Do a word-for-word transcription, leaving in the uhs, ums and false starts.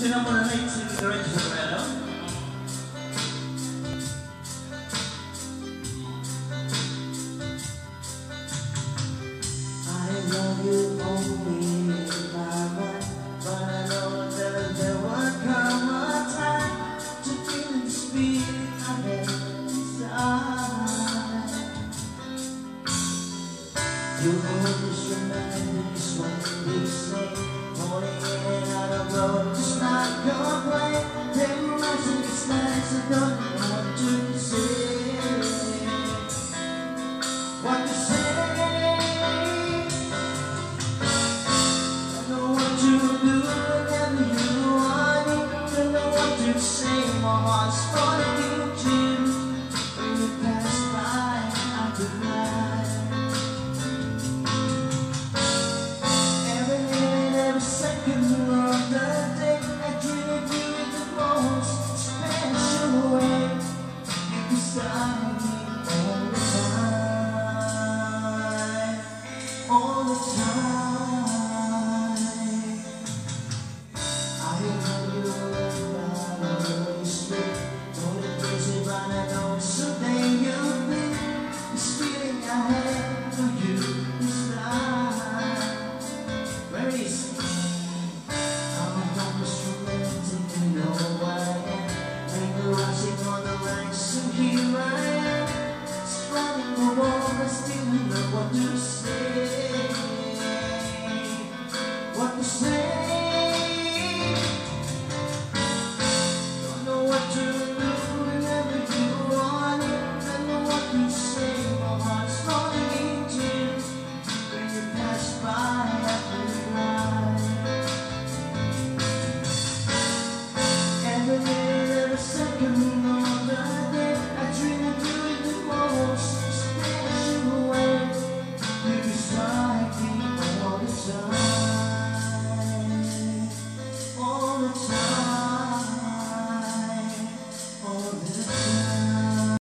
Continuamos la noche de Roan. I love you only in my mind, but I know that there will come a time to feel the speed I have inside. You always remind me when we say, morning in and out of road, it's not your way. Then rising, it's nice, I don't